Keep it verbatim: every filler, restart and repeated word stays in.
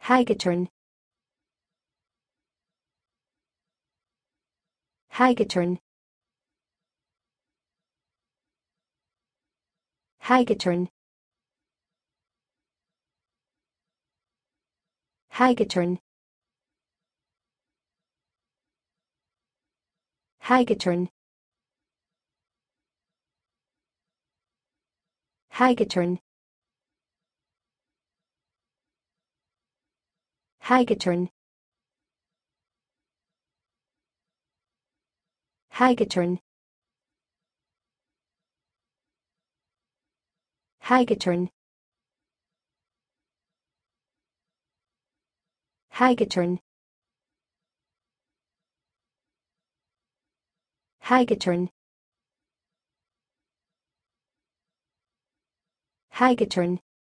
Hagadorn. Hagadorn. Hagadorn. Hagadorn. Hagadorn. Hagadorn. Hagadorn. Hagadorn. Hagadorn. Hagadorn. Hagadorn. Hagadorn.